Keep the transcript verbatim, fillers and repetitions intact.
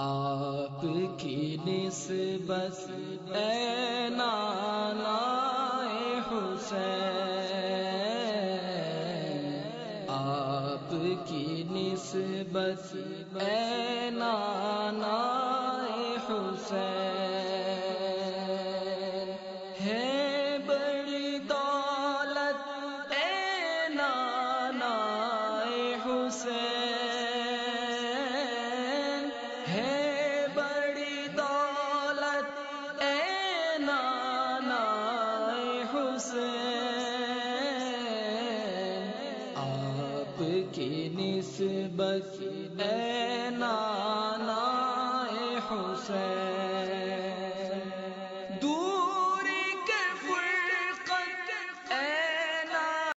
आपकी निस्बत ऐ नानाए हुसैन, आपकी निस्बत ऐ नानाए हुसैन, है बड़ी दौलत ऐ नानाए हुसैन, है बड़ी दौलत ऐ नानाए हुसैन, आपकी निस्बत ऐ नानाए हुसैन।